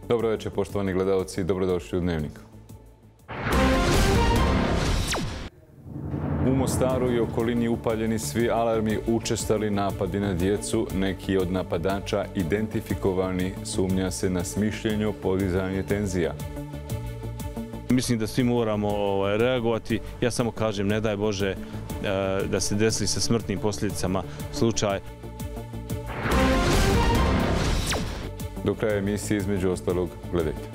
Dobro večer, poštovani gledalci, dobrodošli u Dnevnik. U Mostaru i okolini upaljeni svi alarmi, učestali napadi na djecu, neki od napadača identifikovani, sumnja se na smišljenje, podizanje tenzija. Mislim da svi moramo reagovati. Ja samo kažem, ne daj Bože da se desi sa smrtnim posljedicama slučaj. Do kraja emisije, između ostalog, gledajte.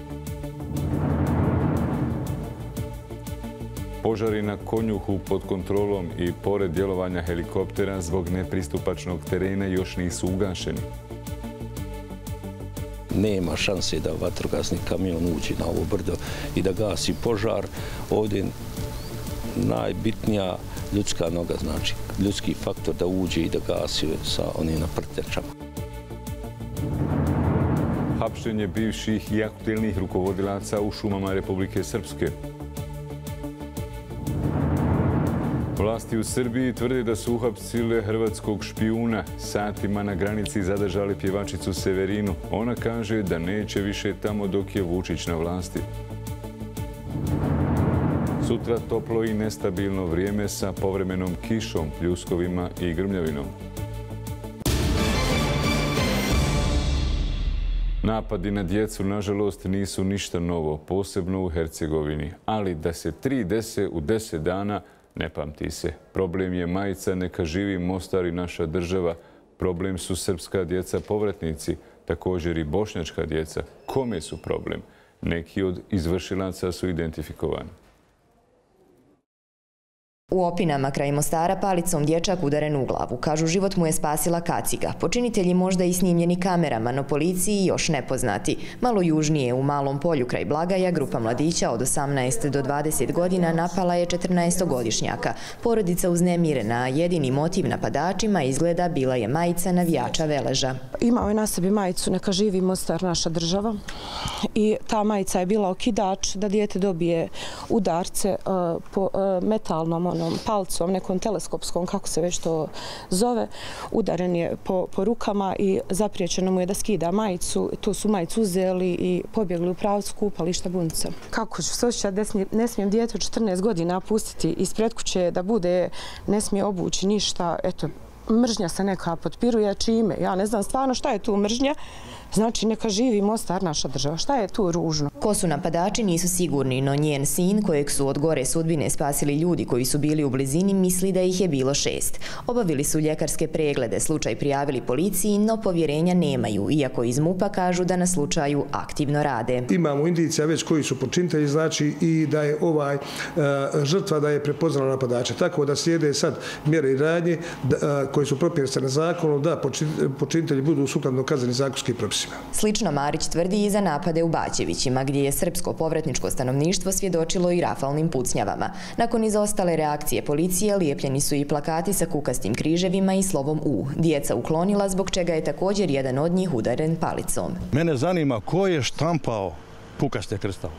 Požari na Konjuhu pod kontrolom i pored djelovanja helikoptera zbog nepristupačnog terena još nisu ugašeni. Nema šanse da vatrogasni kamion uđe na ovo brdo i da gasi požar. Ovdje najbitnija ljudska noga, znači ljudski faktor da uđe i da gasi sa onim naprtjačama. Hapšenje bivših i aktuelnih rukovodilaca u šumama Republike Srpske. Vlasti u Srbiji tvrde da su uhapsile hrvatskog špijuna. Satima na granici zadržali pjevačicu Severinu. Ona kaže da neće više tamo dok je Vučić na vlasti. Sutra toplo i nestabilno vrijeme sa povremenom kišom, pljuskovima i grmljavinom. Napadi na djecu, nažalost, nisu ništa novo, posebno u Hercegovini. Ali da se 3 dese u 10 dana, ne pamti se. Problem je majica Neka živi Mostar i naša država. Problem su srpska djeca povratnici, također i bošnjačka djeca. Kome su problem? Neki od izvršilaca su identifikovani. U Opinama kraj Mostara palicom dječak udaren u glavu. Kažu, život mu je spasila kaciga. Počinitelji možda i snimljeni kamerama, no policiji još nepoznati. Malo južnije, u Malom Polju kraj Blagaja, grupa mladića od 18 do 20 godina napala je 14-godišnjaka. Porodica uznemirena, a jedini motiv napadačima izgleda bila je majica navijača Veleža. Imao je na sebi majicu Neka živi Mostar, naša država. I ta majica je bila okidač da dijete dobije udarce po metalnom palcom, nekom teleskopskom, kako se već to zove. Udaren je po rukama i zapriječeno mu je da skida majicu. Tu su majicu uzeli i pobjegli u pravcu kupališta Bunca. Kako ću se osjećati da ne smijem dijete od 14 godina pustiti ispred kuće da bude, ne smije obući ništa. Eto, mržnja se neka potpiruje, čime? Ja ne znam stvarno šta je tu mržnja. Znači, Neka živi Mostar, naša država. Šta je tu ružno? Ko su napadači nisu sigurni, no njen sin, kojeg su od gore sudbine spasili ljudi koji su bili u blizini, misli da ih je bilo 6. Obavili su ljekarske preglede, slučaj prijavili policiji, no povjerenja nemaju, iako iz MUP-a kažu da na slučaju aktivno rade. Imamo indicija već koji su počinitelji, znači i da je žrtva da je prepoznala napadača. Tako da slijede sad mjere i radnje koji su propisane zakonom da počinitelji budu sukladno kaznenim zakonskim propisima. Slično Marić tvrdi i za napade u Baćevićima, gdje je srpsko povratničko stanovništvo svjedočilo i rafalnim pucnjavama. Nakon izostale reakcije policije, lijepljeni su i plakati sa kukastim križevima i slovom U. Djeca uklonila, zbog čega je također jedan od njih udaren palicom. Mene zanima ko je štampao kukaste krstove.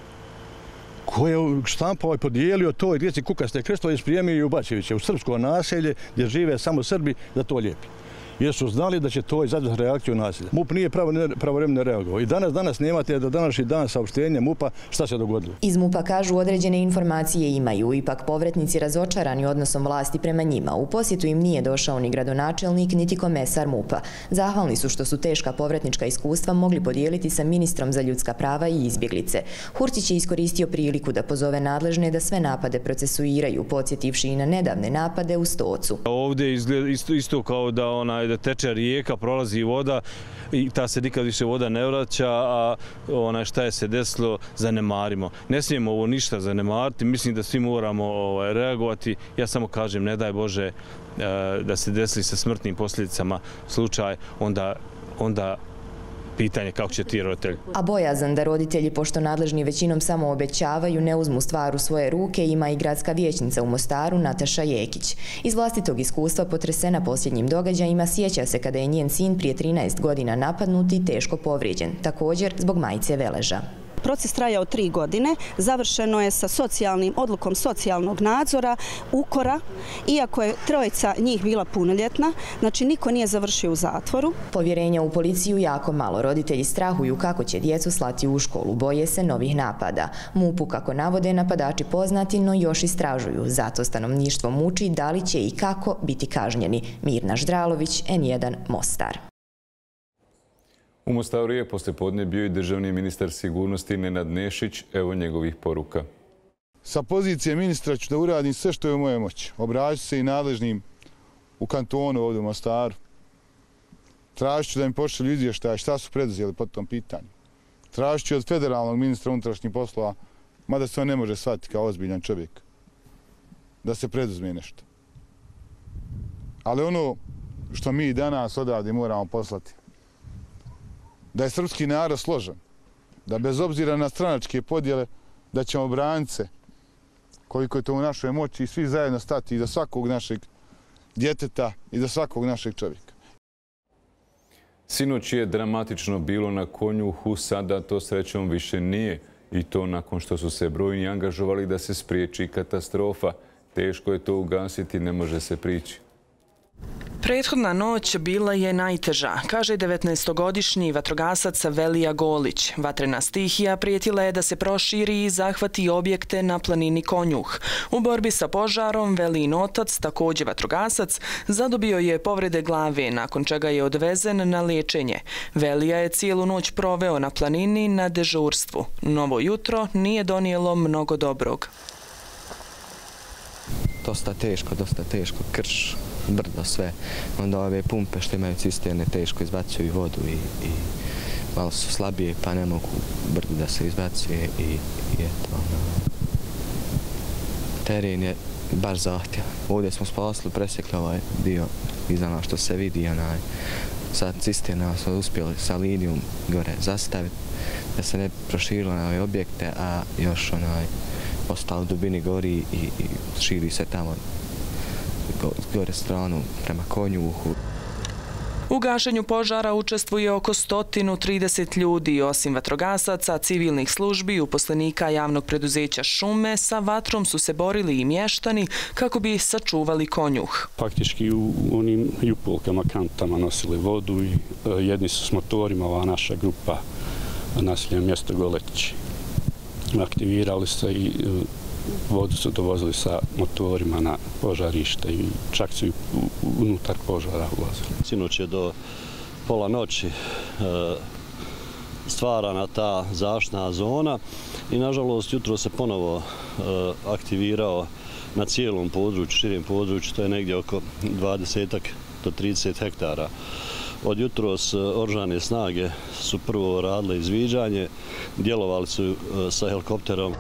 Ko je štampao i podijelio toj djeci kukaste krstove i sprijemio u Baćeviće, u srpsko naselje gdje žive samo Srbi, da to lijepi. Jer su znali da će to izazvati reakciju nasilja. MUP nije pravovremeno reagovao. I danas nemate do današnji dan saopštenja MUP-a šta se dogodilo. Iz MUP-a kažu određene informacije imaju, ipak povratnici razočarani odnosom vlasti prema njima. U posjetu im nije došao ni gradonačelnik, niti komesar MUP-a. Zahvalni su što su teška povratnička iskustva mogli podijeliti sa ministrom za ljudska prava i izbjeglice. Hurtić je iskoristio priliku da pozove nadležne da sve napade procesuiraju, podsjetivši i na nedavne napade u Stocu. Ovdje izgleda isto kao da teče rijeka, prolazi voda i ta se nikad više voda ne vraća, a šta je se desilo zanemarimo. Ne smijemo ovo ništa zanemariti, mislim da svi moramo reagovati. Ja samo kažem, ne daj Bože da se desi sa smrtnim posljedicama slučaj, onda pitanje kako će ti roditelji. A bojazan da roditelji, pošto nadležni većinom samo obećavaju, ne uzmu stvar u svoje ruke, ima i gradska vijećnica u Mostaru Nataša Jekić. Iz vlastitog iskustva, potresena posljednjim događajima, sjeća se kada je njen sin prije 13 godina napadnut i teško povrijeđen, također zbog majice Veleža. Proces trajao 3 godine. Završeno je sa odlukom socijalnog nadzora, ukora, iako je 3 njih bila punoljetna, znači niko nije završio u zatvoru. Povjerenja u policiju jako malo. Roditelji strahuju kako će djecu slati u školu. Boje se novih napada. MUP-u, kako navode, napadači poznati, no još istražuju. Zato stanovništvo muči da li će i kako biti kažnjeni. Mirna Ždralović, N1, Mostar. U Mostaru je poslijepodne bio i državni ministar sigurnosti Nenad Nešić. Evo njegovih poruka. Sa pozicije ministra ću da uradim sve što je u moje moći. Obraću se i nadležnim u kantonu ovdje u Mostaru. Tražit ću da mi pošalju izvještaj šta su preduzeli po tom pitanju. Tražit ću od federalnog ministra unutrašnjih poslova, mada se on ne može shvatiti kao ozbiljan čovjek, da se preduzme nešto. Ali ono što mi danas odavde moramo poslati, da je srpski narod složan, da bez obzira na stranačke podjele, da ćemo braniti se koliko je to u našoj moći i svi zajedno stati iza svakog našeg djeteta i za svakog našeg čovjeka. Sinoć je dramatično bilo na Konjuhu, sada to srećom više nije. I to nakon što su se brojni angažovali da se spriječi katastrofa. Teško je to ugasiti, ne može se prići. Prethodna noć bila je najteža, kaže 19-godišnji vatrogasac Velija Golić. Vatrena stihija prijetila je da se proširi i zahvati objekte na planini Konjuh. U borbi sa požarom Velijin otac, također vatrogasac, zadobio je povrede glave, nakon čega je odvezen na liječenje. Velija je cijelu noć proveo na planini na dežurstvu. Novo jutro nije donijelo mnogo dobrog. Dosta teško, krš, brdo, sve. Onda ove pumpe što imaju cisterne teško izbacuju vodu i malo su slabije pa ne mogu brdo da se izbacuje i eto. Teren je baš zahtjevan. Ovdje smo spasili, presjekli ovaj dio iza nas što se vidi. Sad cisterna smo uspjeli sa linijom gore zastaviti da se ne proširilo na ove objekte, a još ostalo u dubini gori i širi se tamo gore stranu prema Konjuhu. U gašenju požara učestvuje oko 130 ljudi, osim vatrogasaca, civilnih službi, uposlenika javnog preduzeća Šume. Sa vatrom su se borili i mještani kako bi sačuvali Konjuh. Faktički u onim jupolkama, kantama nosili vodu i jedni su s motorima, ova naša grupa naselja mjesto Goletići. Aktivirali se i vodu su dovozili sa motorima na požarište i čak su i unutar požara ulazili. Sinoć je do pola noći stvarana ta zaštitna zona i nažalost jutro se ponovo aktivirao na cijelom području, širem području, to je negdje oko 20 do 30 hektara. Od jutros oružane snage su prvo radile izviđanje, djelovali su sa helikopterom.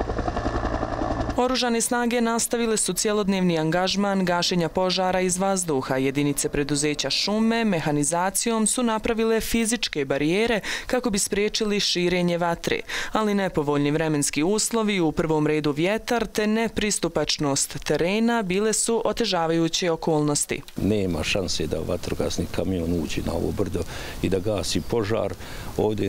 Oružane snage nastavile su cjelodnevni angažman gašenja požara iz vazduha. Jedinice preduzeća Šume mehanizacijom su napravile fizičke barijere kako bi spriječili širenje vatre, ali nepovoljni vremenski uslovi, u prvom redu vjetar te nepristupačnost terena bile su otežavajuće okolnosti. Nema šanse da vatrogasni kamion uđe na ovo brdo i da gasi požar. Ovdje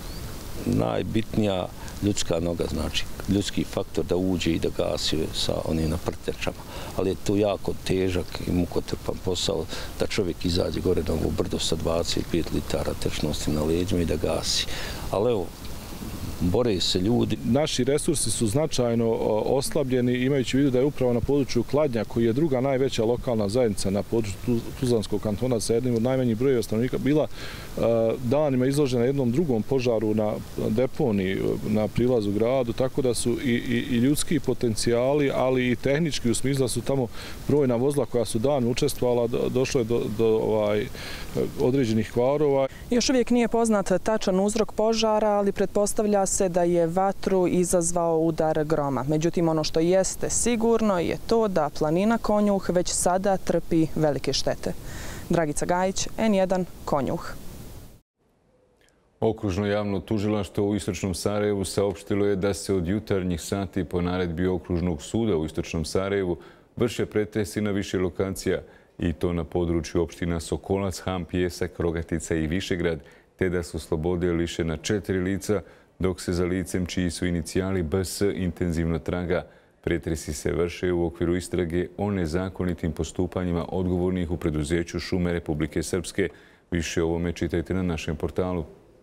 najbitnija ljudska noga, znači ljudski faktor da uđe i da gasi sa onim naprtečama. Ali je to jako težak i mukotrpan posao da čovjek izađe gore na ovo brdo sa 25 litara tečnosti na leđima i da gasi. Ali evo, bore se ljudi. Naši resursi su značajno oslabljeni, imajući u vidu da je upravo na području Kladnja, koji je druga najveća lokalna zajednica na području Tuzlanskog kantona sa jednim od najmanjih brojeva stanovnika, bila danima izložena jednom drugom požaru na deponiji na prilazu gradu, tako da su i ljudski potencijali, ali i tehnički, u smislu da su tamo brojna vozila koja su dan učestvovala, došlo je do određenih kvarova. Još uvijek nije poznat tačan uzrok požara, ali pretpostavlja se da je vatru izazvao udar groma. Međutim, ono što jeste sigurno je to da planina Konjuh već sada trpi velike štete. Dragica Gajić, N1, Konjuh. Okružno javno tužilaštvo u Istočnom Sarajevu saopštilo je da se od jutarnjih sati po naredbi Okružnog suda u Istočnom Sarajevu vrše pretresi na više lokacija, i to na području opština Sokolac, Han, Pijesak, Rogatica i Višegrad, te da su slobode lišena 4 lica, dok se za licem čiji su inicijali BS intenzivno traga. Pretresi se vrše u okviru istrage o nezakonitim postupanjima odgovornih u preduzeću Šume Republike Srpske. Više o ovome čitajte na našem portalu.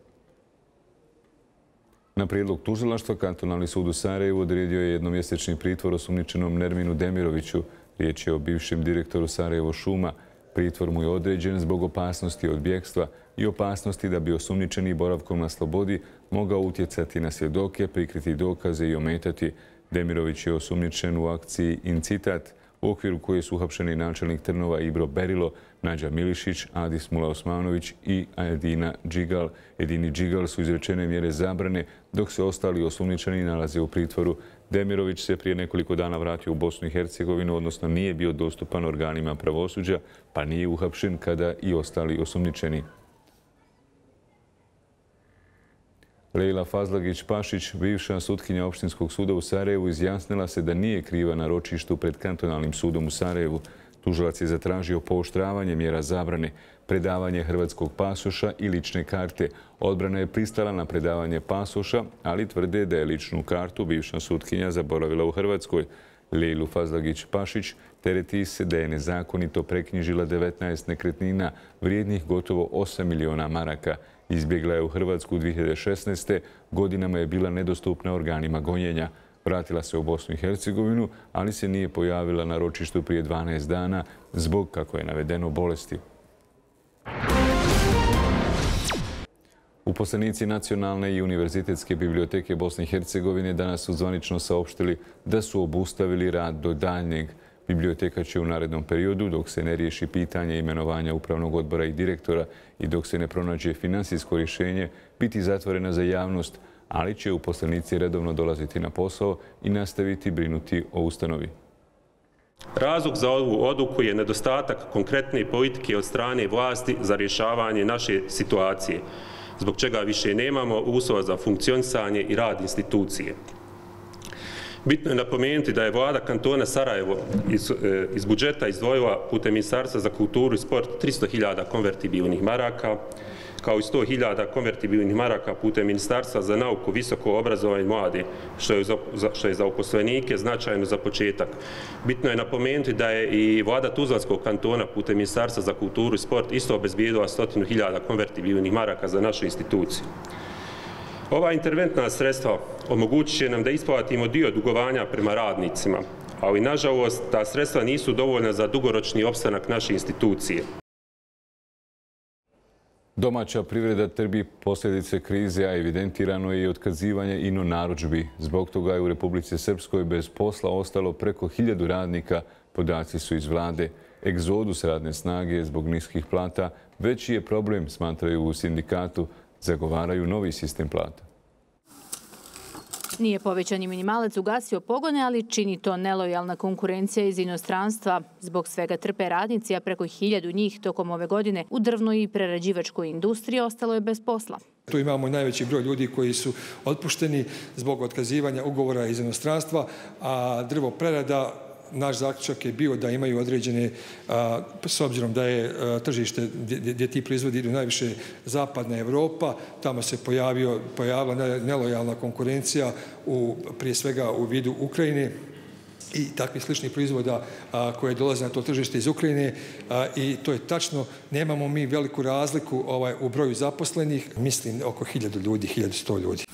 Na prijedlog tužilaštva Kantonalni sud u Sarajevu odredio je jednomjesečni pritvor osumnjičenom Nerminu Demiroviću. Riječ je o bivšem direktoru Sarajevo šuma. Pritvor mu je određen zbog opasnosti od bjegstva i opasnosti da bi osumnjičeni boravkom na slobodi mogao utjecati na svjedoke, prikriti dokaze i ometati. Demirović je osumnjičen u akciji Incitat, u okviru koje su uhapšeni načelnik Trnova Ibro Berilo, Nađa Milišić, Adis Mula Osmanović i Edina Džigal. Edini Džigal su izrečene mjere zabrane, dok se ostali osumnjičeni nalaze u pritvoru. Demirović se prije nekoliko dana vratio u Bosnu i Hercegovinu, odnosno nije bio dostupan organima pravosuđa, pa nije uhapšen kada i ostali osumnjičeni. Lejla Fazlagić-Pašić, bivša sutkinja Opštinskog suda u Sarajevu, izjasnila se da nije kriva na ročištu pred Kantonalnim sudom u Sarajevu. Tužilac je zatražio pooštravanje mjera zabrane, predavanje hrvatskog pasoša i lične karte. Odbrana je pristala na predavanje pasoša, ali tvrde da je ličnu kartu bivša sutkinja zaboravila u Hrvatskoj. Lejlu Fazlagić-Pašić tereti se da je nezakonito preknjižila 19 nekretnina vrijednih gotovo 8 miliona maraka. Izbjegla je u Hrvatsku 2016. Godinama je bila nedostupna organima gonjenja. Vratila se u Bosnu i Hercegovinu, ali se nije pojavila na ročištu prije 12 dana zbog, kako je navedeno, bolesti. Uposlenici Nacionalne i Univerzitetske biblioteke Bosne i Hercegovine danas su zvanično saopštili da su obustavili rad do daljnjeg. Biblioteka će u narednom periodu, dok se ne riješi pitanje imenovanja upravnog odbora i direktora i dok se ne pronađe finansijsko rješenje, biti zatvorena za javnost, ali će uposlenici redovno dolaziti na posao i nastaviti brinuti o ustanovi. Razlog za ovu odluku je nedostatak konkretne politike od strane vlasti za rješavanje naše situacije, zbog čega više nemamo uslova za funkcionisanje i rad institucije. Bitno je napomenuti da je vlada kantona Sarajevo iz budžeta izdvojila putem Ministarstva za kulturu i sport 300.000 konvertibilnih maraka, kao i 100.000 konvertibilnih maraka putem Ministarstva za nauku, visoko obrazovanje i mlade, što je za uposlenike značajno za početak. Bitno je napomenuti da je i vlada Tuzlanskog kantona putem Ministarstva za kulturu i sport isto obezbijedila 100.000 konvertibilnih maraka za našu instituciju. Ova interventna sredstva omogućit će nam da isplatimo dio dugovanja prema radnicima, ali nažalost ta sredstva nisu dovoljna za dugoročni opstanak naše institucije. Domaća privreda trpi posljedice krize, a evidentirano je i otkazivanje ino narudžbi. Zbog toga je u Republici Srpskoj bez posla ostalo preko 1000 radnika, podaci su iz vlade. Egzodus radne snage zbog niskih plata veći je problem, smatraju u sindikatu. Zagovaraju novi sistem plata. Nije povećani minimalac ugasio pogone, ali čini to nelojalna konkurencija iz inostranstva. Zbog svega trpe radnici, a preko 1000 njih tokom ove godine u drvnoj i prerađivačkoj industriji ostalo je bez posla. Tu imamo najveći broj ljudi koji su otpušteni zbog otkazivanja ugovora iz inostranstva, a drvoprerada, naš zaključak je bio da imaju određene, s obzirom da je tržište gdje ti proizvodi idu najviše zapadna Evropa, tamo se pojavila nelojalna konkurencija prije svega u vidu Ukrajine i takvih sličnih proizvoda koje dolaze na to tržište iz Ukrajine i to je tačno. Nemamo mi veliku razliku u broju zaposlenih, mislim oko 1000 ljudi, 1100 ljudi.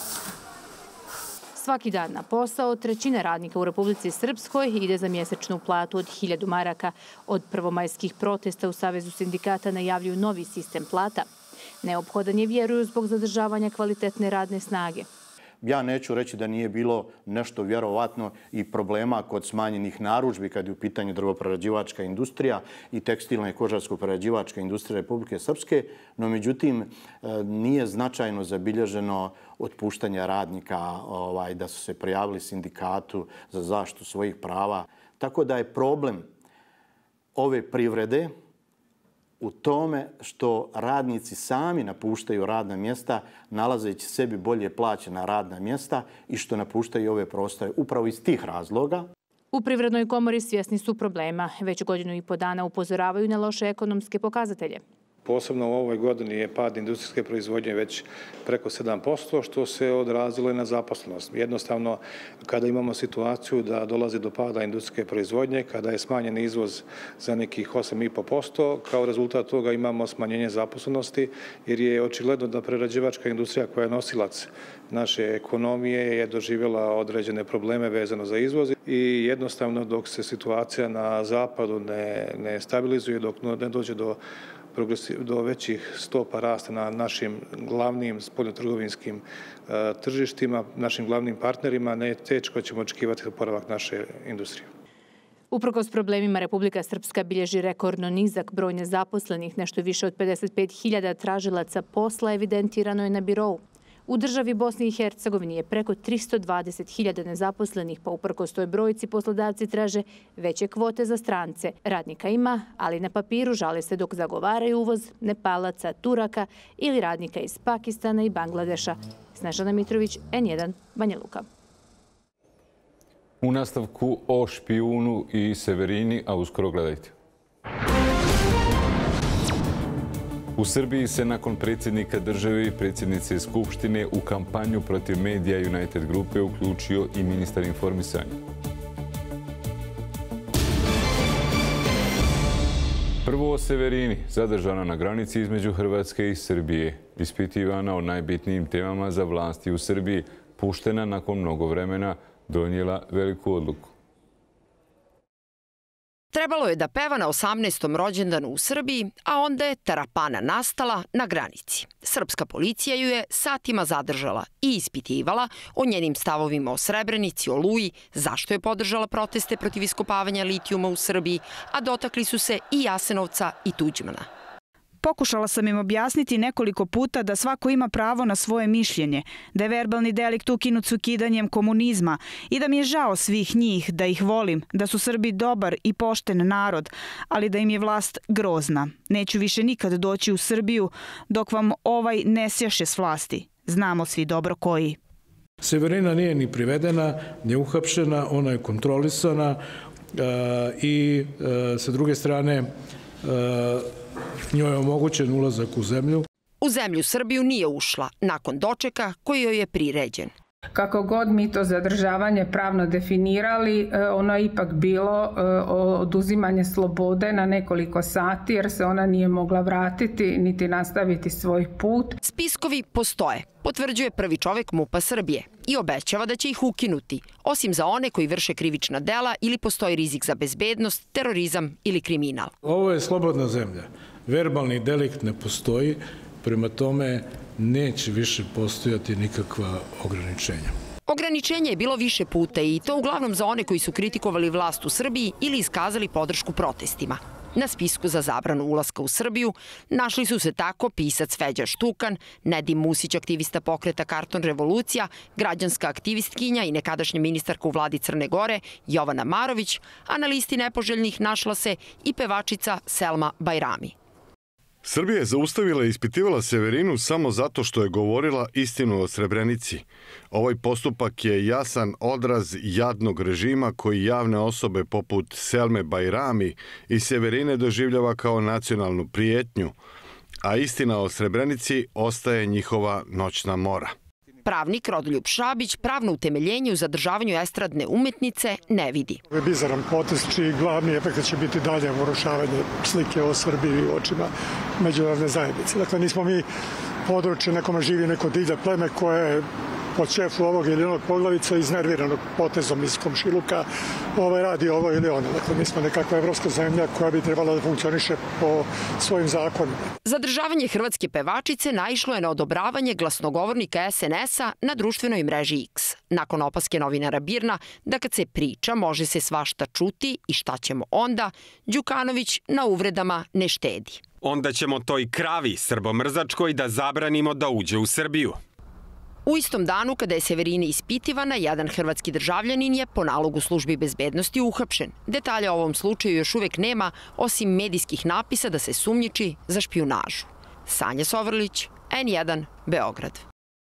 Svaki dan na posao, trećina radnika u Republici Srpskoj ide za mjesečnu platu od 1000 maraka. Od prvomajskih protesta u Savezu sindikata najavljuju novi sistem plata. Neophodan je, vjeruju, zbog zadržavanja kvalitetne radne snage. Ja neću reći da nije bilo nešto vjerovatno i problema kod smanjenih narudžbi kad je u pitanju drvoprerađivačka industrija i tekstilna i kožarsko-prerađivačka industrija Republike Srpske, no međutim nije značajno zabilježeno otpuštanja radnika da su se prijavili sindikatu za zaštitu svojih prava. Tako da je problem ove privrede u tome što radnici sami napuštaju radna mjesta, nalazeći sebi bolje plaćena radna mjesta i što napuštaju ove prostore upravo iz tih razloga. U Privrednoj komori svjesni su problema. Već 1,5 godina upozoravaju na loše ekonomske pokazatelje. Posebno u ovoj godini je pad industrijske proizvodnje već preko 7%, što se odrazilo i na zaposlenost. Jednostavno, kada imamo situaciju da dolazi do pada industrijske proizvodnje, kada je smanjen izvoz za nekih 8,5%, kao rezultat toga imamo smanjenje zaposlenosti, jer je očigledno da prerađivačka industrija koja je nosilac naše ekonomije je doživjela određene probleme vezano za izvoz i jednostavno dok se situacija na zapadu ne stabilizuje, dok ne dođe do većih stopa rasta na našim glavnim spoljnotrgovinskim tržištima, našim glavnim partnerima, teško ćemo očekivati oporavak naše industrije. Uprkos problemima, Republika Srpska bilježi rekordno nizak broj nezaposlenih, nešto više od 55.000 tražilaca posla evidentirano je na birou. U državi Bosni i Hercegovini je preko 320.000 nezaposlenih, pa uprkos toj brojci poslodavci traže veće kvote za strance. Radnika ima, ali na papiru žale se dok zagovaraju uvoz Nepalaca, Turaka ili radnika iz Pakistana i Bangladeša. Snežana Mitrović, N1, Banja Luka. U nastavku o špijunu i Severini, a uskoro gledajte. U Srbiji se nakon predsjednika države i predsjednice Skupštine u kampanju protiv medija United Grupe uključio i ministar informisanja. Prvo o Severini, zadržana na granici između Hrvatske i Srbije. Ispitivana o najbitnijim temama za vlasti u Srbiji, puštena nakon mnogo vremena, donijela veliku odluku. Trebalo je da peva na 18. rođendanu u Srbiji, a onda je tarapana nastala na granici. Srpska policija ju je satima zadržala i ispitivala o njenim stavovima o Srebrenici, o Oluji, zašto je podržala proteste protiv iskopavanja litijuma u Srbiji, a dotakli su se i Jasenovca i Tuđmana. Pokušala sam im objasniti nekoliko puta da svako ima pravo na svoje mišljenje, da je verbalni delikt ukinut s ukidanjem komunizma i da mi je žao svih njih, da ih volim, da su Srbi dobar i pošten narod, ali da im je vlast grozna. Neću više nikad doći u Srbiju dok vam ovaj ne sjaše s vlasti. Znamo svi dobro koji. Severina nije ni privedena, ni uhapšena, ona je kontrolisana i sa druge strane njoj je omogućen ulazak u zemlju. U zemlju Srbiju nije ušla, nakon dočeka koji joj je priređen. Kako god mi to zadržavanje pravno definirali, ono je ipak bilo oduzimanje slobode na nekoliko sati, jer se ona nije mogla vratiti niti nastaviti svoj put. Spiskovi postoje, potvrđuje prvi čovjek MUP-a Srbije i obećava da će ih ukinuti, osim za one koji vrše krivična dela ili postoji rizik za bezbednost, terorizam ili kriminal. Ovo je slobodna zemlja. Verbalni delikt ne postoji, prema tome neće više postojati nikakva ograničenja. Ograničenje je bilo više puta i to uglavnom za one koji su kritikovali vlast u Srbiji ili iskazali podršku protestima. Na spisku za zabranu ulaska u Srbiju našli su se tako pisac Feđa Štukan, Nedim Musić, aktivista pokreta Karton revolucija, građanska aktivistkinja i nekadašnja ministarka u vladi Crne Gore Jovana Marović, a na listi nepoželjnih našla se i pevačica Selma Bajrami. Srbija je zaustavila i ispitivala Severinu samo zato što je govorila istinu o Srebrenici. Ovaj postupak je jasan odraz jadnog režima koji javne osobe poput Selme Bajrami i Severine doživljava kao nacionalnu prijetnju, a istina o Srebrenici ostaje njihova noćna mora. Pravnik Rodoljub Šabić pravno utemeljenje u zadržavanju estradne umetnice ne vidi. Ovo je bizaran potez čiji glavni efekt će biti dalje urušavanje slike o Srbiji u očima međunarodne zajednice. Dakle, nismo mi područje na kome živi neko divlje pleme koje je pod šefu ovog ili onog poglavica iznerviranog potezom iz komšiluka radi ovo ili ono. Dakle, mi smo nekakva evropska zemlja koja bi trebala da funkcioniše po svojim zakonima. Zadržavanje hrvatske pevačice naišlo je na odobravanje glasnogovornika SNS-a na društvenoj mreži X. Nakon opaske novinara Birna da kad se priča može se svašta čuti i šta ćemo onda, Đukanović na uvredama ne štedi. Onda ćemo toj kravi srbomrzačkoj da zabranimo da uđe u Srbiju. U istom danu, kada je Severini ispitivana, jedan hrvatski državljanin je po nalogu službi bezbednosti uhapšen. Detalja o ovom slučaju još uvek nema, osim medijskih napisa da se sumnjiči za špijunažu. Sanja Sovrlić, N1, Beograd.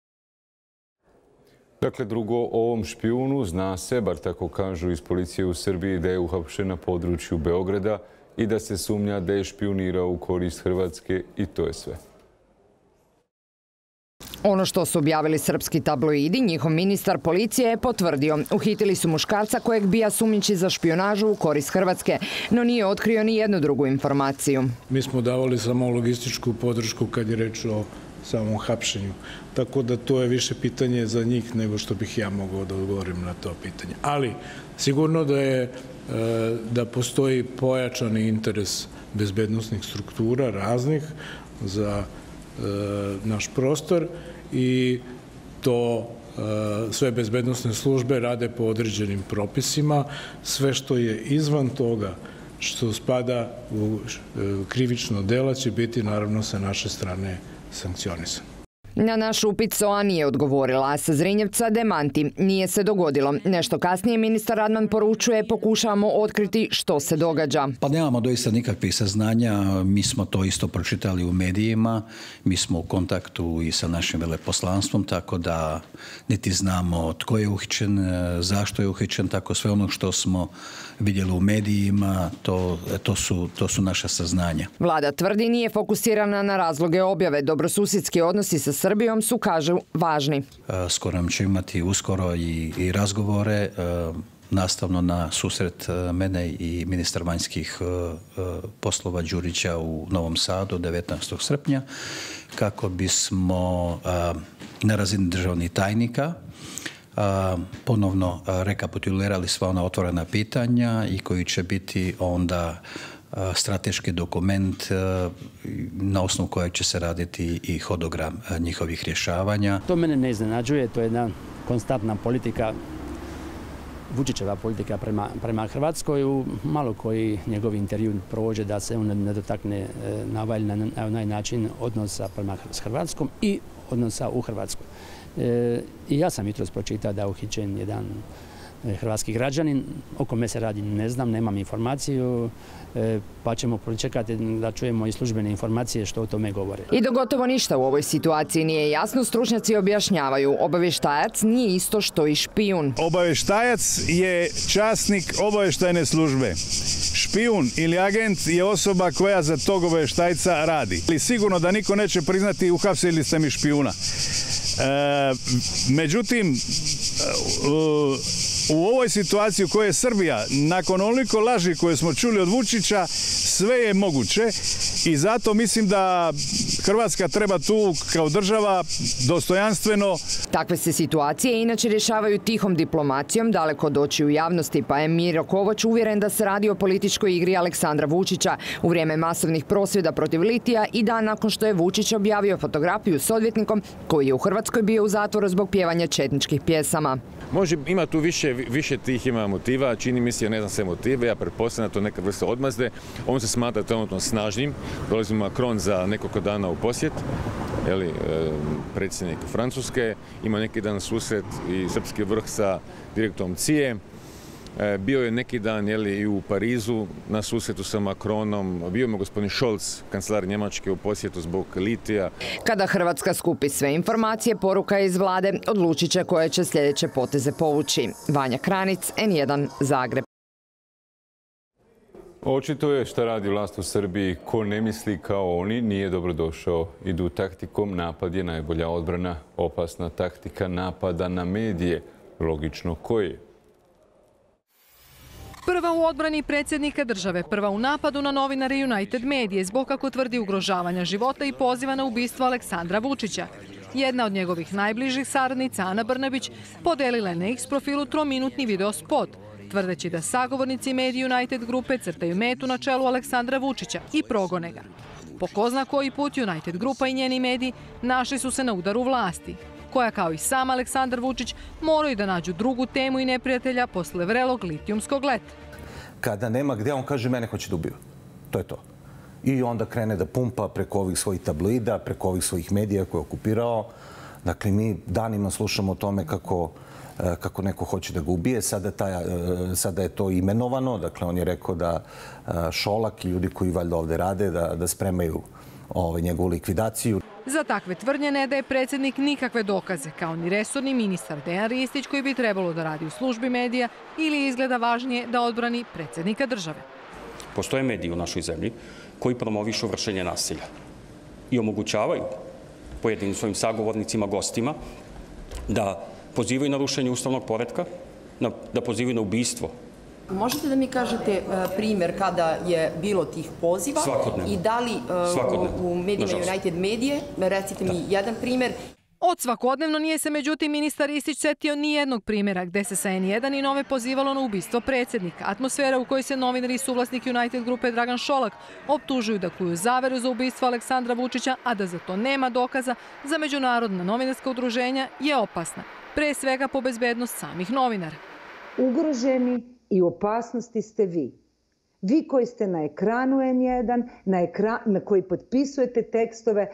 Dakle, drugo, o ovom špijunu zna se, bar tako kažu iz policije u Srbiji, da je uhapšen na području Beograda i da se sumnja da je špijunirao u korist Hrvatske i to je sve. Ono što su objavili srpski tabloidi, njihov ministar policije je potvrdio. Uhitili su muškarca kojeg bija sumnjiči za špijunažu u korist Hrvatske, no nije otkrio ni jednu drugu informaciju. Mi smo davali samo logističku podršku kad je reč o samom hapšenju. Tako da to je više pitanje za njih nego što bih ja mogao da odgovorim na to pitanje. Ali sigurno da postoji pojačani interes bezbednosnih struktura raznih za naš prostor i to sve bezbednosne službe rade po određenim propisima. Sve što je izvan toga što spada u krivično delo će biti naravno sa naše strane sankcionisano. Na naš upit SOA nije odgovorila, a sa Zrinjevca demanti. Nije se dogodilo. Nešto kasnije ministar Radman poručuje, pokušavamo otkriti što se događa. Pa nemamo doista nikakvih saznanja. Mi smo to isto pročitali u medijima. Mi smo u kontaktu i sa našim veleposlanstvom, tako da niti znamo tko je uhićen, zašto je uhićen, tako sve ono što smo vidjeli u medijima, to su naša saznanja. Vlada tvrdi nije fokusirana na razloge objave. Dobrosusjedski odnosi sa Srbijom su, kažu, važni. Skoro ćemo imati uskoro i razgovore nastavno na susret mene i ministar vanjskih poslova Đurića u Novom Sadu 19. srpnja kako bismo na razini državnih tajnika ponovno rekapitulirali sva ona otvorena pitanja i koji će biti onda strateški dokument na osnovu kojeg će se raditi i hodogram njihovih rješavanja. To mene ne iznenađuje, to je jedna konstantna politika, Vučićeva politika prema Hrvatskoj. U malo koji njegov intervju prođe da se on ne dotakne na ovaj ili na onaj način odnosa prema Hrvatskom i odnosa u Hrvatskoj. I ja sam jutros pročitao da je uhićen jedan hrvatski građanin. O kome se radi ne znam, nemam informaciju, pa ćemo pričekati da čujemo i službene informacije što o tome govore. I dok gotovo ništa u ovoj situaciji nije jasno, stručnjaci objašnjavaju. Obavještajac nije isto što i špijun. Obavještajac je časnik obavještajne službe. Špijun ili agent je osoba koja za tog obavještajca radi. Sigurno da niko neće priznati uhapsili ste mi špijuna. Međutim, u ovoj situaciji u kojoj je Srbija, nakon onoliko laži koje smo čuli od Vučića, sve je moguće i zato mislim da Hrvatska treba tu kao država dostojanstveno. Takve se situacije inače rješavaju tihom diplomacijom, daleko od očiju javnosti, pa je Miro Kovač uvjeren da se radi o političkoj igri Aleksandra Vučića u vrijeme masovnih prosvjeda protiv litija i dan nakon što je Vučić objavio fotografiju s odvjetnikom koji je u Hrvatskoj bio u zatvoru zbog pjevanja četničkih pjesama. Može, ima tu više tih ima motiva, čini mi se, ja ne znam sve motive, ja pretpostavljam da to neka vrsta odmazde. On se smatra trenutno snažnim, dolazi Macron za nekoliko dana u posjet, predsjednik Francuske, ima neki dan susret i srpski vrh sa direktorom CIA. Bio je neki dan i u Parizu na susretu sa Macronom, bio je gospodin Scholz, kancelar Njemačke, u posjetu zbog litija. Kada Hrvatska skupi sve informacije, poruka je iz vlade, odlučit će koje će sljedeće poteze povući. Vanja Kranic, N1, Zagreb. Očito je šta radi vlast u Srbiji. Ko ne misli kao oni nije dobrodošao. Idu taktikom, napad je najbolja odbrana. Opasna taktika napada na medije. Logično koji? Prva u odbrani predsjednika države, prva u napadu na novinare United Medije zbog, kako tvrdi, ugrožavanja života i poziva na ubistvo Aleksandra Vučića. Jedna od njegovih najbližih saradnica, Ana Brnabić, podelila je na X profilu 3-minutni video spot, tvrdeći da sagovornici mediji United grupe crtaju metu na čelu Aleksandra Vučića i progone ga. Po ko zna koji put United grupa i njeni mediji našli su se na udaru vlasti, koja kao i sam Aleksandar Vučić moraju da nađu drugu temu i neprijatelja posle vrelog litijumskog leta. Kada nema gdje, on kaže mene hoće da ubiju. To je to. I onda krene da pumpa preko ovih svojih tabloida, preko ovih svojih medija koje je okupirao. Dakle, mi danima slušamo o tome kako neko hoće da ga ubije. Sada je to imenovano. Dakle, on je rekao da Šolak i ljudi koji valjda ovde rade da spremaju njegovu likvidaciju. Za takve tvrdnje ne daje predsjednik nikakve dokaze, kao ni resorni ministar Dejan Ristić, koji bi trebalo da radi u službi medija ili izgleda važnije da odbrani predsjednika države. Postoje mediji u našoj zemlji koji promovišu vršenje nasilja i omogućavaju pojedinim svojim sagovornicima, gostima, da pozivaju na rušenje ustavnog poretka, da pozivaju na ubistvo. Možete da mi kažete primjer kada je bilo tih poziva? Svakodnevno. I da li u medijima United Medije, recite mi jedan primjer. Od svakodnevno nije se međutim ministar Ristić setio ni jednog primjera gde se sa N1 i Nove pozivalo na ubistvo predsjednika. Atmosfera u kojoj se novinari i suvlasnik United grupe Dragan Šolak optužuju da kuju zaveru za ubistvo Aleksandra Vučića, a da za to nema dokaza, za međunarodna novinarska udruženja je opasna. Pre svega po bezbednost samih novinara. Ugroženi i u opasnosti ste vi. Vi koji ste na ekranu N1, na koji potpisujete tekstove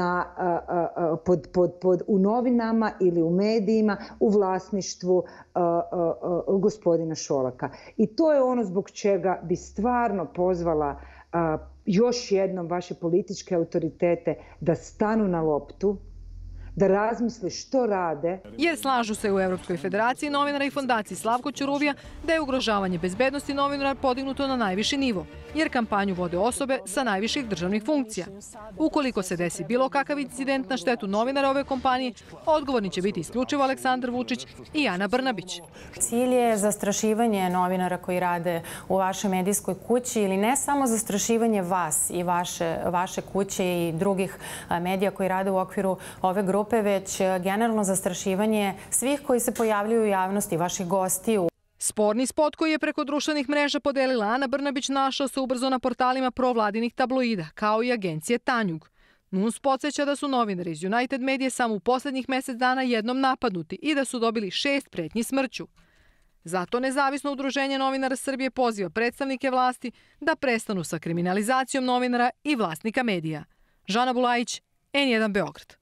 u novinama ili u medijima u vlasništvu gospodina Šolaka. I to je ono zbog čega bi stvarno pozvala još jednom vaše političke autoritete da stanu na loptu, da razmisle što rade. Jer slažu se u Evropskoj federaciji novinara i fondaciji Slavko Ćuruvija da je ugrožavanje bezbednosti novinara podignuto na najviši nivo, jer kampanju vode osobe sa najviših državnih funkcija. Ukoliko se desi bilo kakav incident na štetu novinara ove kompanije, odgovorni će biti isključivo Aleksandar Vučić i Ana Brnabić. Cilj je zastrašivanje novinara koji rade u vašoj medijskoj kući ili ne samo zastrašivanje vas i vaše kuće i drugih medija koji rade u okviru ove grupe, već generalno zastrašivanje svih koji se pojavljuju u javnosti, vaših gostiju. Sporni spot koji je preko društvenih mreža podelila Ana Brnabić našao se ubrzo na portalima provladinih tabloida, kao i agencije Tanjug. NUNS podsjeća da su novinari iz United Medije samo u posljednjih mjesec dana jednom napadnuti i da su dobili 6 pretnji smrću. Zato nezavisno udruženje novinara Srbije poziva predstavnike vlasti da prestanu sa kriminalizacijom novinara i vlasnika medija. Žana Bulajić, N1 Beograd.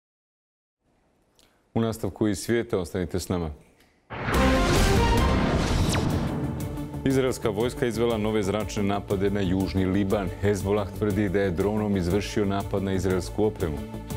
U nastavku iz svijeta ostanite s nama. Izraelska vojska izvela nove zračne napade na južni Liban. Hezbollah tvrdi da je dronom izvršio napad na izraelsku opremu.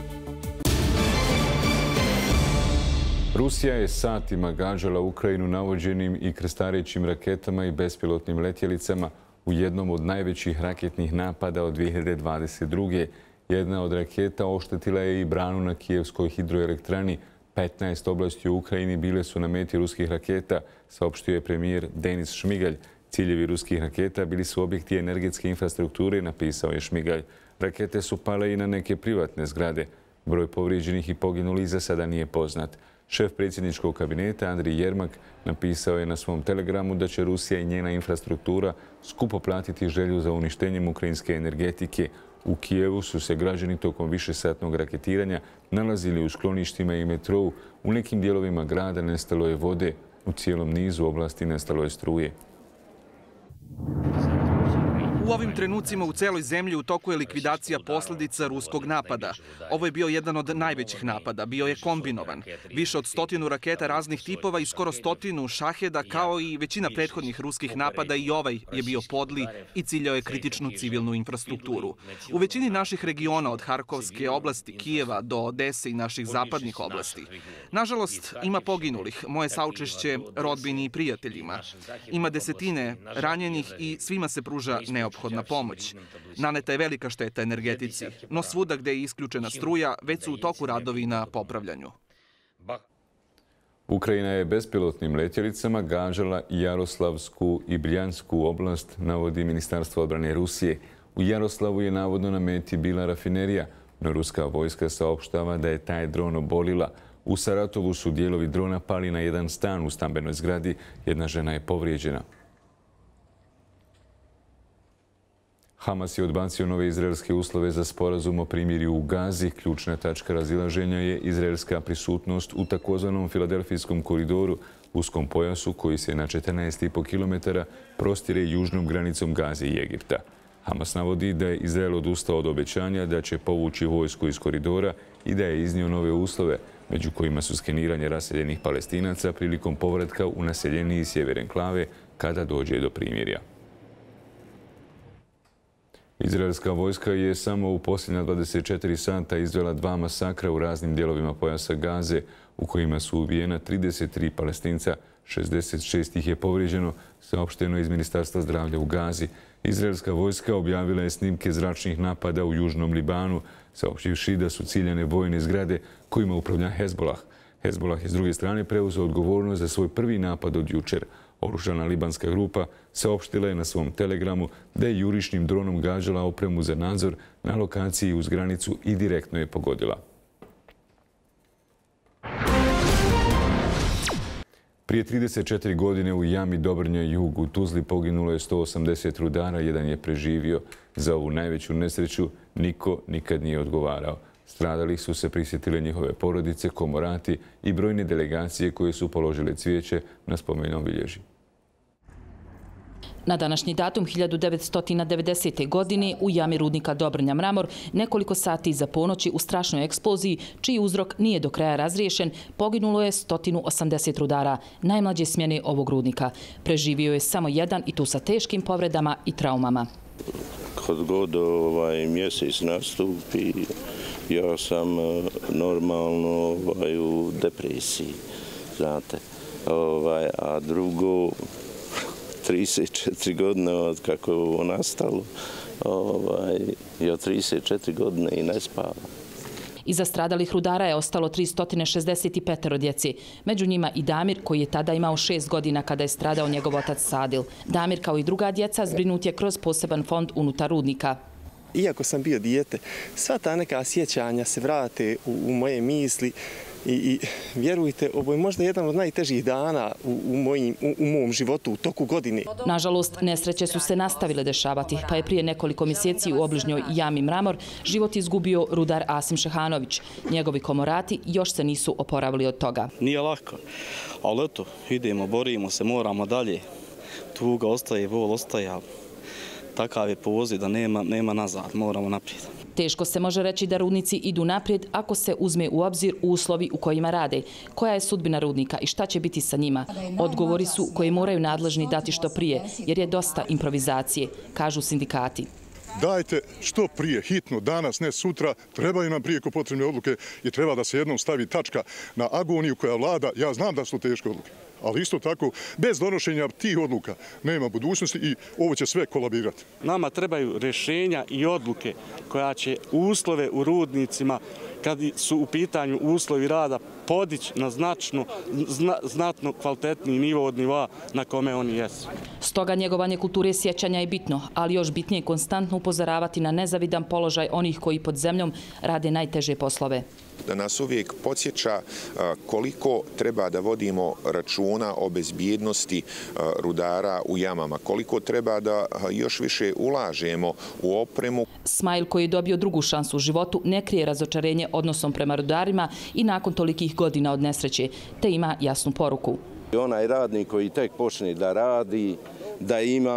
Rusija je satima gađala Ukrajinu navođenim i krstarećim raketama i bespilotnim letjelicama u jednom od najvećih raketnih napada od 2022. Jedna od raketa oštetila je i branu na Kijevskoj hidroelektrani. 15 oblasti u Ukrajini bile su na meti ruskih raketa, saopštio je premijer Denis Šmigalj. Ciljevi ruskih raketa bili su objekti energetske infrastrukture, napisao je Šmigalj. Rakete su pale i na neke privatne zgrade. Broj povrijeđenih i poginulih za sada nije poznat. Šef predsjedničkog kabineta Andrij Jermak napisao je na svom telegramu da će Rusija i njena infrastruktura skupo platiti želju za uništenjem ukrajinske energetike. U Kijevu su se građani tokom višesatnog raketiranja nalazili u skloništima i metrou. U nekim dijelovima grada nestalo je vode. U cijelom nizu oblasti nestalo je struje. U ovim trenucima u celoj zemlji u toku je likvidacija posljedica ruskog napada. Ovo je bio jedan od najvećih napada. Bio je kombinovan. Više od 100 raketa raznih tipova i skoro 100 šaheda, kao i većina prethodnih ruskih napada, i ovaj je bio podli i ciljao je kritičnu civilnu infrastrukturu. U većini naših regiona, od Harkovske oblasti, Kijeva do Odese i naših zapadnih oblasti. Nažalost, ima poginulih. Moje saučešće rodbini i prijateljima. Ima desetine ranjenih i svima se pruža neophodna pomoć. Naneta je velika šteta energetici, no svuda gde je isključena struja, već su u toku radovi na popravljanju. Ukrajina je bespilotnim letjelicama gađala Jaroslavsku i Bljansku oblast, navodi Ministarstvo odbrane Rusije. U Jaroslavu je navodno na meti bila rafinerija, no ruska vojska saopštava da je taj dron obolila. U Saratovu su dijelovi drona pali na jedan stan u stambenoj zgradi. Jedna žena je povrijeđena. Hamas je odbacio nove izraelske uslove za sporazum o primirju u Gazi. Ključna tačka razilaženja je izraelska prisutnost u takozvanom Filadelfijskom koridoru, uskom pojasu koji se na 14,5 km prostire južnom granicom Gaze i Egipta. Hamas navodi da je Izrael odustao od obećanja da će povući vojsku iz koridora i da je iznio nove uslove, među kojima su skeniranje raseljenih Palestinaca prilikom povratka u naseljeniji sjever enklave kada dođe do primirja. Izraelska vojska je samo u posljednja 24 sata izvela 2 masakra u raznim dijelovima pojasa Gaze, u kojima su ubijena 33 Palestinca, 66 ih je povrijeđeno, saopšteno iz Ministarstva zdravlja u Gazi. Izraelska vojska objavila je snimke zračnih napada u južnom Libanu, saopštivši da su ciljane vojne zgrade kojima upravlja Hezbolah. Hezbolah je s druge strane preuzeo odgovornost za svoj prvi napad od jučer. Oružana libanska grupa saopštila je na svom telegramu da je jurišnim dronom gađala opremu za nadzor na lokaciji uz granicu i direktno je pogodila. Prije 34 godine u jami Dobrnja Jug u Tuzli poginulo je 180 rudara, jedan je preživio. Za ovu najveću nesreću niko nikad nije odgovarao. Stradalih su se prisjetile njihove porodice, komorati i brojne delegacije koje su položile cvijeće na spomen obilježju. Na današnji datum 1990. godine u jami rudnika Dobrnja Mramor nekoliko sati iza ponoći u strašnoj eksploziji, čiji uzrok nije do kraja razriješen, poginulo je 180 rudara, najmlađe smjene ovog rudnika. Preživio je samo jedan i tu sa teškim povredama i traumama. Kad god mjesec nastupi, ja sam normalno u depresiji, znate. A drugo, 34 godine od kako je ovo nastalo, ja 34 godine i ne spavam. Iza stradalih rudara je ostalo 365 djece. Među njima i Damir, koji je tada imao 6 godina kada je stradao njegov otac Sadil. Damir, kao i druga djeca, zbrinut je kroz poseban fond unutar rudnika. Iako sam bio dijete, sva ta neka sjećanja se vrate u moje misli i vjerujte, ovo je možda jedan od najtežih dana u mom životu u toku godine. Nažalost, nesreće su se nastavile dešavati, pa je prije nekoliko mjeseci u obližnjoj jami Mramor život izgubio rudar Asim Šehanović. Njegovi komorati još se nisu oporavili od toga. Nije lako, ali eto, idemo, borimo se, moramo dalje. Tuga ostaje, bol ostaje, ali takav je poziv da nema nazad, moramo naprijed. Teško se može reći da rudnici idu naprijed ako se uzme u obzir uslovi u kojima rade. Koja je sudbina rudnika i šta će biti sa njima? Odgovori su koje moraju nadležni dati što prije, jer je dosta improvizacije, kažu sindikati. Dajte što prije, hitno, danas, ne sutra, trebaju nam prijeko potrebne odluke i treba da se jednom stavi tačka na agoniju koja vlada. Ja znam da su teške odluke, ali isto tako, bez donošenja tih odluka nema budućnosti i ovo će sve kolabirati. Nama trebaju rješenja i odluke koja će uslove u rudnicima, kad su u pitanju uslovi rada, podići na znatno kvalitetniji nivo od nivoa na kome oni jesu. Stoga njegovanje kulture sjećanja je bitno, ali još bitnije konstantno upozoravati na nezavidan položaj onih koji pod zemljom rade najteže poslove. Da nas uvijek podsjeća koliko treba da vodimo računa o bezbjednosti rudara u jamama, koliko treba da još više ulažemo u opremu. Smajl, koji je dobio drugu šansu u životu, ne krije razočarenje odnosom prema rudarima i nakon tolikih godina od nesreće, te ima jasnu poruku. Onaj radnik koji tek počne da radi, da ima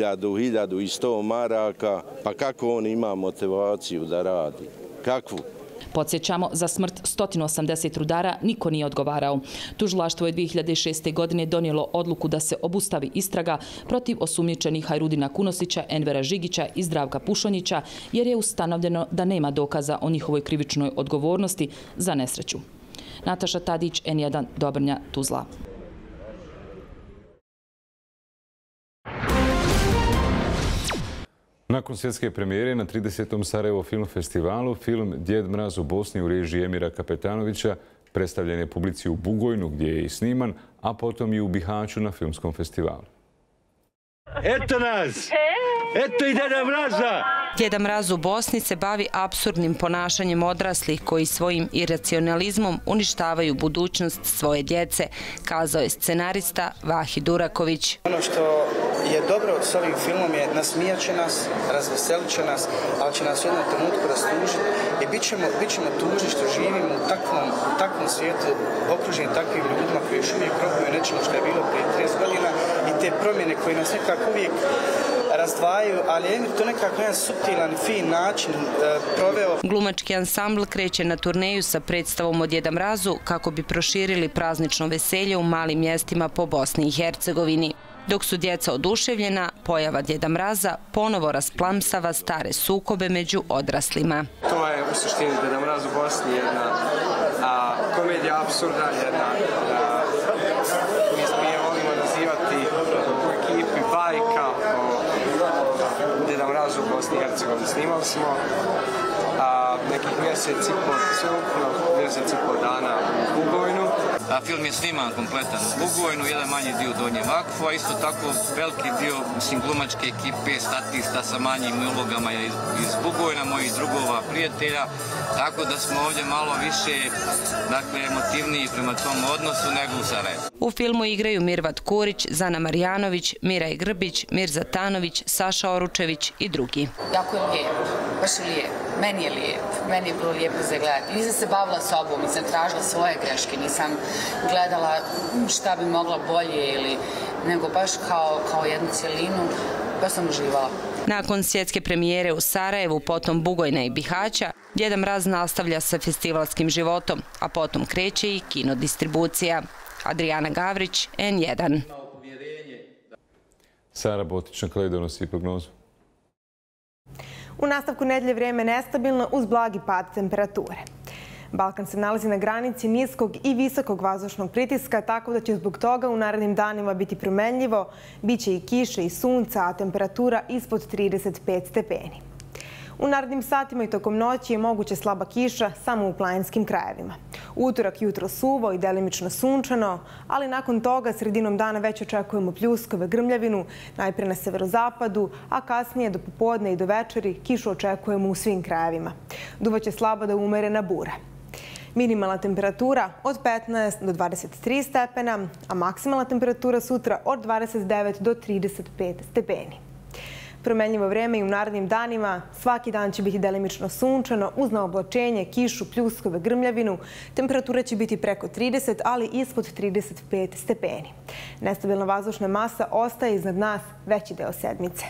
1100 maraka, pa kako on ima motivaciju da radi? Kakvu? Podsjećamo, za smrt 180 rudara niko nije odgovarao. Tužilaštvo je 2006. godine donijelo odluku da se obustavi istraga protiv osumnjičenih Hajrudina Kunosića, Envera Žigića i Zdravka Pušonjića, jer je ustanovljeno da nema dokaza o njihovoj krivičnoj odgovornosti za nesreću. Nataša Tadić, N1, Dobrnja, Tuzla. Nakon svjetske premijere na 30. Sarajevo film festivalu, film Djed Mraz u Bosni u režiji Emira Kapetanovića predstavljen je publici u Bugojnu gdje je i sniman, a potom i u Bihaću na filmskom festivalu. Eto nas! Eto i Djeda Mraza! Djeda Mraz u Bosni se bavi apsurdnim ponašanjem odraslih koji svojim iracionalizmom uništavaju budućnost svoje djece, kazao je scenarista Vahid Duraković. Ono što je dobro s ovim filmom je nasmijat će nas, razveselit će nas, ali će nas u jednom trenutku rastužiti i bit ćemo tužni što živimo u takvom svijetu, okruženi takvim ljudima koji još uvijek robuju nečemu što je bilo prije 30 godina i te promjene koje nas nekako uvijek razdvajaju, ali je to nekako jedan suptilan, fin način proveo. Glumački ansambl kreće na turneju sa predstavom o Djeda Mrazu kako bi proširili praznično veselje u malim mjestima po Bosni i Hercegovini. Dok su djeca oduševljena, pojava Djeda Mraza ponovo rasplamsava stare sukobe među odraslima. To je u suštini Djeda Mraz u Bosni jedna komedija apsurda, jedna Mi smo je volimo nazivati u ekipi bajka o Deda Mrazu u Bosni i Hercegovini. Snimali smo nekih mjesec i pol dana u Bugojnu. Film je sniman kompletan u Bugojnu, jedan manji dio Donje Vakfu, a isto tako veliki dio glumačke ekipe, statista sa manjim ulogama iz Bugojna, mojih drugova, prijatelja, tako da smo ovdje malo više emotivniji prema tom odnosu nego u Sarajevu. U filmu igraju Mirvat Kurić, Zana Marjanović, Miraj Grbić, Mirza Tanović, Saša Oručević i drugi. Jako je lijep, baš je lijep. Meni je lijep, meni je bilo lijepo za gledati. Nisam se bavila sobom, nisam tražila svoje greške, nisam gledala šta bi mogla bolje nego baš kao jednu cijelinu, baš sam uživala. Nakon svjetske premijere u Sarajevu, potom Bugojna i Bihaća, Djeda Mraz nastavlja sa festivalskim životom, a potom kreće i kinodistribucija. Adriana Gavrić, N1. Sara Botić na kraju donosi prognozu. U nastavku nedelje vrijeme nestabilno uz blagi pad temperature. Balkan se nalazi na granici niskog i visokog vazdušnog pritiska, tako da će zbog toga u narednim danima biti promenljivo, biće i kiše i sunca, a temperatura ispod 35 stepeni. U narednim satima i tokom noći je moguća slaba kiša samo u planinskim krajevima. Utorak jutro suvo i delimično sunčano, ali nakon toga sredinom dana već očekujemo pljuskove, grmljavinu, najprije na severozapadu, a kasnije do popodne i do večeri kišu očekujemo u svim krajevima. Duvaće slaba do umerena bura. Minimalna temperatura od 15 do 23 stepena, a maksimalna temperatura sutra od 29 do 35 stepeni. Promenljivo vrijeme i u narednim danima. Svaki dan će biti delimično sunčano uz naoblačenje, kišu, pljuskove, grmljavinu. Temperatura će biti preko 30, ali ispod 35 stepeni. Nestabilna vazdušna masa ostaje iznad nas veći deo sedmice.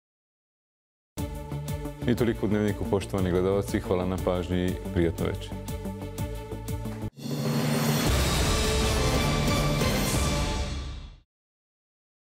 I toliko u Dnevniku, poštovani gledalci. Hvala na pažnji i prijatno večer.